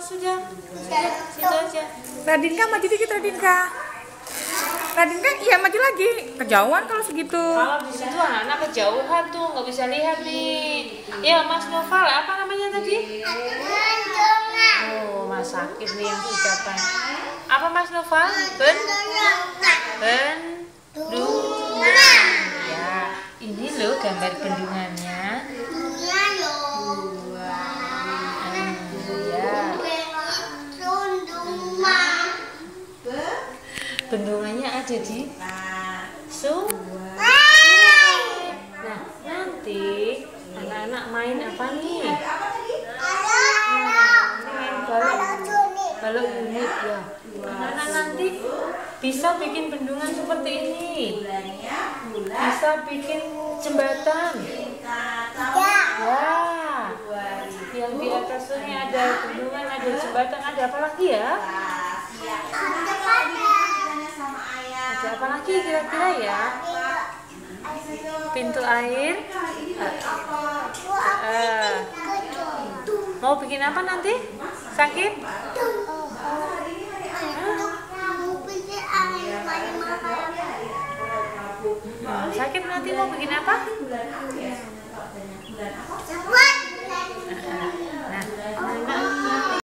sudah. Situ aja. Radinka maju dikit, Radinka. Radinka, iya maju lagi. Kejauhan kalau segitu. Kalau di situ anak kejauhan tuh nggak bisa lihat nih. Ya Mas Noval, apa namanya tadi? Oh, Mas sakit nih yang ucapan. Apa Mas Noval? Bendungan. Ya, ini loh gambar bendungannya. Bendungannya ada di sungai. Nah, nanti anak-anak main apa nih? Main balok unit ya. Anak-anak nanti bisa bikin bendungan seperti ini. Bisa bikin jembatan. Wah, yang di atas sungai ada bendungan, ada jembatan, ada apa lagi ya? Ada apa lagi kira-kira ya? Pintu air. Mau bikin apa nanti? Sakit? Sakit nanti mau bikin apa?